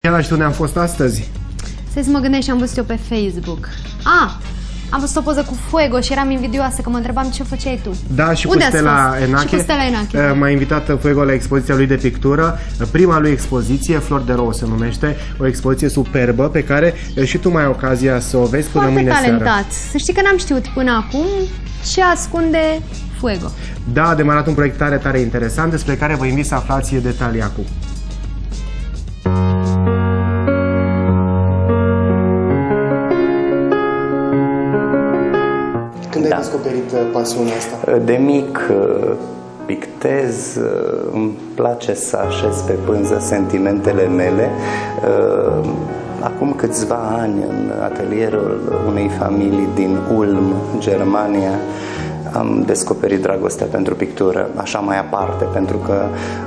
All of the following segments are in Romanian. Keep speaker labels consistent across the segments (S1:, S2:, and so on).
S1: Iar știu unde am fost astăzi?
S2: Să mă gândesc și am văzut eu pe Facebook. Am văzut o poză cu Fuego și eram invidioasă că mă întrebam ce făceai tu.
S1: Da, și cu Stella Enache.
S2: Și cu Stella Enache.
S1: M-a invitat Fuego la expoziția lui de pictură. Prima lui expoziție, Flori de Rouă se numește. O expoziție superbă pe care și tu mai ai ocazia să o vezi până mâine seară.
S2: Foarte talentat. Să știi că n-am știut până acum ce ascunde Fuego.
S1: Da, a demarat un proiect tare, tare interesant despre care vă invit să aflați detalii acum. Când ai descoperit pasiunea asta?
S3: De mic pictez, îmi place să așez pe pânză sentimentele mele. Acum câțiva ani, în atelierul unei familii din Ulm, Germania, am descoperit dragostea pentru pictură, așa mai aparte, pentru că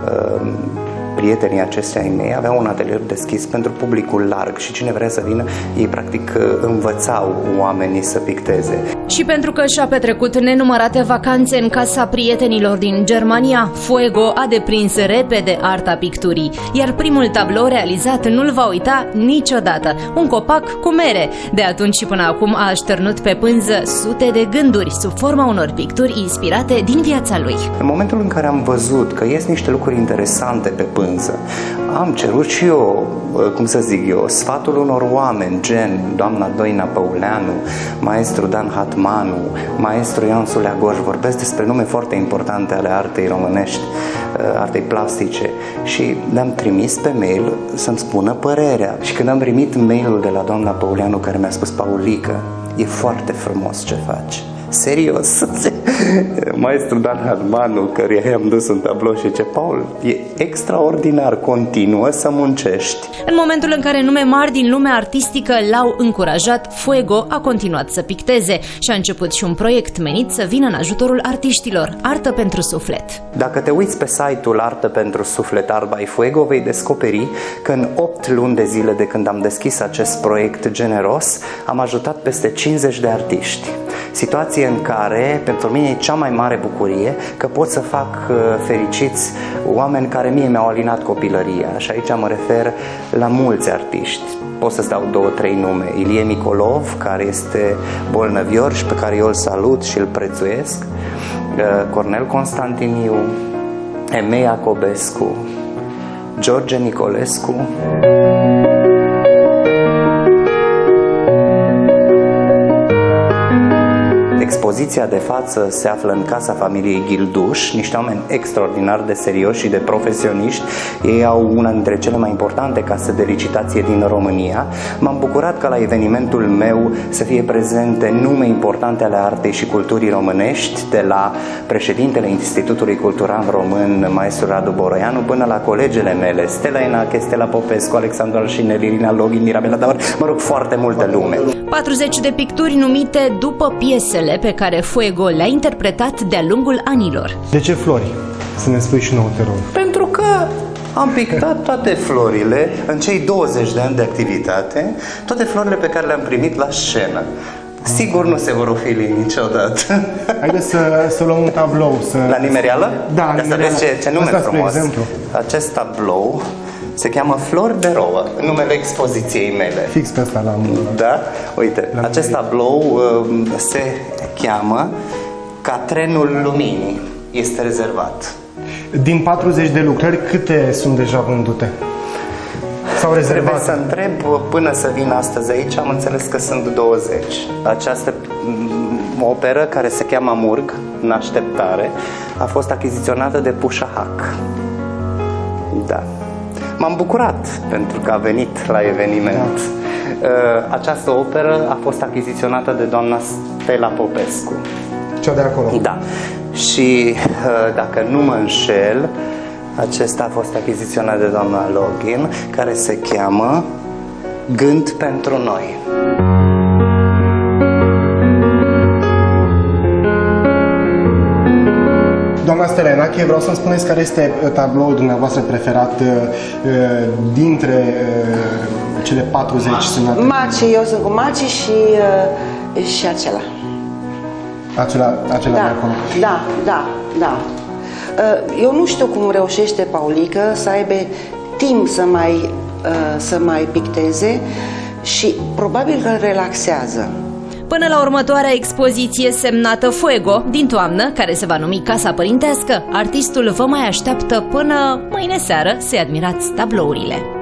S3: prietenii aceștia ai mei aveau un atelier deschis pentru publicul larg și cine vrea să vină, ei practic învățau oamenii să picteze.
S4: Și pentru că și-a petrecut nenumărate vacanțe în casa prietenilor din Germania, Fuego a deprins repede arta picturii, iar primul tablou realizat nu-l va uita niciodată, un copac cu mere. De atunci și până acum a așternut pe pânză sute de gânduri sub forma unor picturi inspirate din viața lui.
S3: În momentul în care am văzut că ies niște lucruri interesante pe pânză, am cerut și eu, cum să zic eu, sfatul unor oameni, gen doamna Doina Păuleanu, maestru Dan Hatmanu, maestru Ioan Suleagoș, vorbesc despre nume foarte importante ale artei românești, artei plastice, și le-am trimis pe mail să-mi spună părerea. Și când am primit mailul de la doamna Păuleanu care mi-a spus: Paulică, e foarte frumos ce faci. Serios, maestru Dan Hatmanu, căruia i-am dus un tablou și zice: Paul, e extraordinar, continuă să muncești.
S4: În momentul în care nume mari din lumea artistică l-au încurajat, Fuego a continuat să picteze și a început și un proiect menit să vină în ajutorul artiștilor, Artă pentru Suflet.
S3: Dacă te uiți pe site-ul Artă pentru Suflet, Art by Fuego, vei descoperi că în 8 luni de zile de când am deschis acest proiect generos, am ajutat peste 50 de artiști. Situație în care, pentru mine, e cea mai mare bucurie că pot să fac fericiți oameni care mie mi-au alinat copilăria. Și aici mă refer la mulți artiști. Pot să-ți dau 2-3 nume. Ilie Micolov, care este bolnăvior și pe care eu îl salut și îl prețuiesc, Cornel Constantiniu, Emei Acobescu, George Nicolescu. Expoziția de față se află în casa familiei Ghilduș, niște oameni extraordinar de serioși și de profesioniști. Ei au una dintre cele mai importante case de licitație din România. M-am bucurat ca la evenimentul meu să fie prezente nume importante ale artei și culturii românești, de la președintele Institutului Cultural Român, maestru Radu Boroianu, până la colegele mele, Stella Enache, Stella Popescu, Alexandru Alșinel, Irina Login, Mirabela Daur, mă rog, foarte multă lume.
S4: 40 de picturi numite după piesele pe care Fuego le-a interpretat de-a lungul anilor.
S1: De ce flori? Să ne spui și nouă, te rog.
S3: Pentru că am pictat toate florile în cei 20 de ani de activitate, toate florile pe care le-am primit la scenă. Sigur nu se vor ofili niciodată.
S1: Haideți să luăm un tablou.
S3: La nimereală?
S1: Da,
S3: să vezi ce nume frumos.
S1: Exemplu.
S3: Acest tablou se cheamă Flori de Rouă, numele expoziției mele.
S1: Fix pe asta l-am.
S3: Da? Uite, acest tablou se cheamă Ca trenul luminii. Este rezervat.
S1: Din 40 de lucrări, câte sunt deja vândute? Sau rezervate?
S3: Trebuie să întreb până să vin astăzi aici, am înțeles că sunt 20. Această operă, care se cheamă Murg, în așteptare, a fost achiziționată de Pușa Hac. Da. M-am bucurat pentru că a venit la eveniment. Această operă a fost achiziționată de doamna Stella Popescu.
S1: Cea de acolo?
S3: Da. Și dacă nu mă înșel, acesta a fost achiziționat de doamna Login, care se cheamă Gând pentru noi.
S1: Doamna Stella Enache, vreau să-mi spuneți care este tabloul dumneavoastră preferat dintre cele 40 semnate?
S5: Maci, eu sunt cu Maci și acela.
S1: Acela de acolo?
S5: Da. Eu nu știu cum reușește Paulică să aibă timp să mai să mai picteze și probabil că îl relaxează.
S4: Până la următoarea expoziție semnată Fuego, din toamnă, care se va numi Casa Părintească, artistul vă mai așteaptă până mâine seară să-i admirați tablourile.